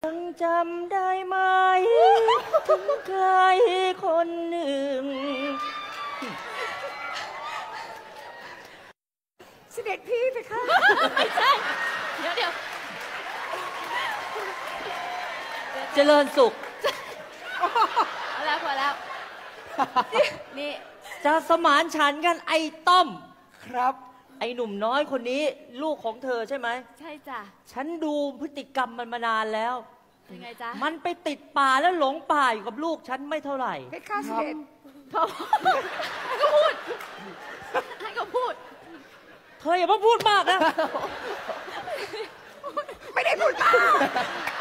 ยังจำได้ไหมถึงใครคนหนึ่งเสด็จพี่ไปค่ะไม่ใช่เดี๋ยวเจริญสุขพอแล้วนี่จะสมานฉันท์กันไอ้ต้อมครับไอ้หนุ่มน้อยคนนี้ลูกของเธอใช่ไหมใช่จ้ะฉันดูพฤติกรรมมันมานานแล้วยังไงจ๊ะมันไปติดป่าแล้วหลงป่าอยู่กับลูกฉันไม่เท่าไหร่ไปค่ะเสด็จให้เขาพูดเธออย่ามาพูดมากนะไม่ได้พูดมาก